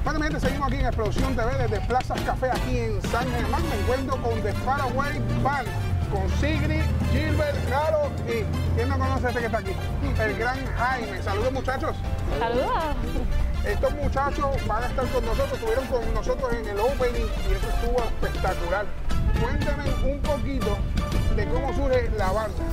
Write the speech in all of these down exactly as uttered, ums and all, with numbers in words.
Bueno, mi gente, seguimos aquí en Explosión T V desde Plaza Café aquí en San Germán. Me encuentro con The Faraway Band, con Sigrid, Gilbert, Caro y ¿quién no conoce a este que está aquí? El gran Jaime. Saludos, muchachos. Saludos. Estos muchachos van a estar con nosotros, estuvieron con nosotros en el opening y eso estuvo espectacular. Cuéntame un poquito de cómo surge la banda.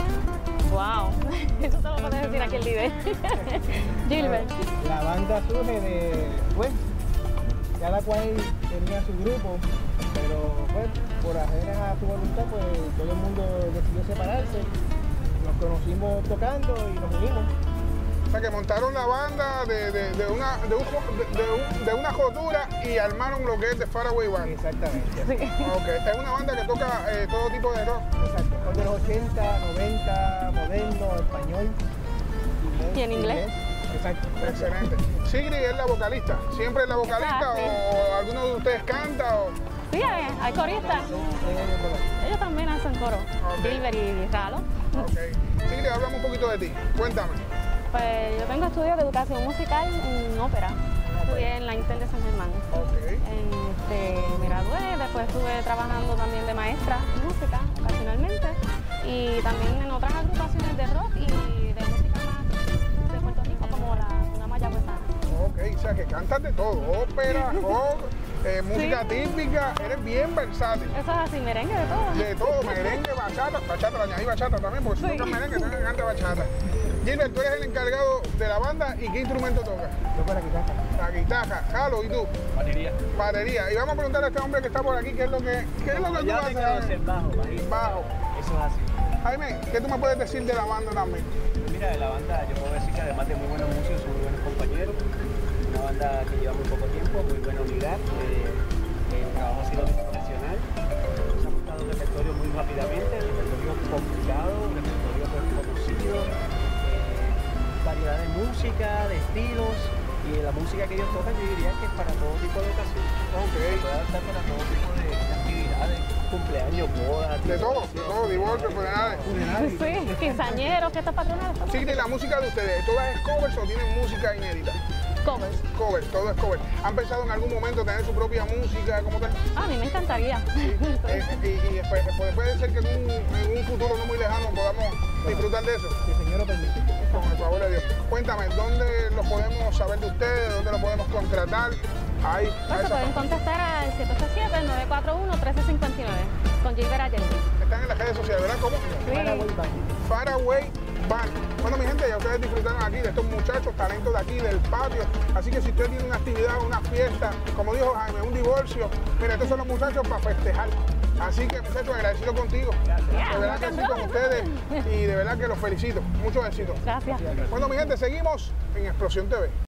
Wow, eso te lo puedes decir aquí el líder. Gilbert. La banda surge de, pues, cada cual tenía su grupo, pero pues, por ajena a su voluntad, pues todo el mundo decidió separarse. Nos conocimos tocando y nos unimos. O sea, que montaron la banda de, de, de, una, de, un, de, un, de una jotura y armaron lo que es The Faraway Band. Exactamente. Sí. Okay. Es una banda que toca eh, todo tipo de rock. Exacto. Rock de los ochenta, noventa, moderno, español. ¿Y en inglés? Exacto. Excelente. Sigrid es la vocalista. ¿Siempre es la vocalista Exacto. o alguno de ustedes canta? O... Sí, hay, hay coristas. Ellos también hacen coro. Okay. Gilbert y Ralo. Okay. Sigrid, háblame un poquito de ti. Cuéntame. Pues yo tengo estudios de educación musical en ópera. Estudié en la Intel de San Germán. Okay. Este, me gradué, después estuve trabajando también de maestra en música ocasionalmente y también en otras agrupaciones de rock y de música más de Puerto Rico como la una mayagüezana. Ok, o sea que cantas de todo, ópera, rock, eh, música Sí. típica, eres bien versátil. Eso es así, merengue de todo. De todo, merengue, bachata, bachata, le añadí bachata también, porque si Sí. tocas merengue, tienes que cantar bachata. Gilbert, tú eres el encargado de la banda y ¿qué instrumento tocas? Yo con la guitarra. La guitarra, Jalo, ¿y tú? Batería. Batería. Y vamos a preguntarle a este hombre que está por aquí qué es lo que, qué es lo que tú Ya haces. tengo que ser bajo, bajito. Bajo. Eso es así. Jaime, ¿qué tú me puedes decir de la banda también? Mira, de la banda yo puedo decir que además de muy buenos músicos, son muy buenos compañeros. Una banda que lleva muy poco tiempo, muy buena unidad. Eh, el trabajo ha sido muy profesional. Se ha buscado un repertorio muy rápidamente, un repertorio complicado, un repertorio pues, conocido. Variedad de música, de estilos y la música que ellos tocan yo diría que es para todo tipo de ocasiones. Ok. Se puede adaptar para todo tipo de, de actividades, cumpleaños, bodas, De todo, de todo, divorcio, funerales. Sí, quinceañeros, fiestas patronales. todo. Sigrid, la música de ustedes, ¿todas es covers o tienen música inédita? Covers. Cover, todo es cover. ¿Han pensado en algún momento tener su propia música como tal? Ah, a mí me encantaría. Eh, y y después, pues, puede ser que en un, en un futuro no muy lejano podamos disfrutar de eso. Si el Señor lo permite. Con el favor de Dios. Cuéntame, ¿dónde lo podemos saber de ustedes? ¿Dónde lo podemos contratar? Ahí, a Pues se esa pueden parte. contestar al siete ocho siete, nueve cuatro uno, uno tres cinco nueve con Gilbert Allende. Están en las redes sociales, ¿verdad? ¿Cómo? Faraway Band. Faraway Band. Bueno, mi gente, ya ustedes disfrutaron aquí de estos muchachos, talentos de aquí, del patio. Así que si usted tiene una actividad, una fiesta, como dijo Jaime, un divorcio, mira, estos son los muchachos para festejar. Así que, muchachos, agradecido contigo. De verdad que sí, con ustedes. Y de verdad que los felicito. Muchos éxitos. Gracias. Bueno, mi gente, seguimos en Explosión T V.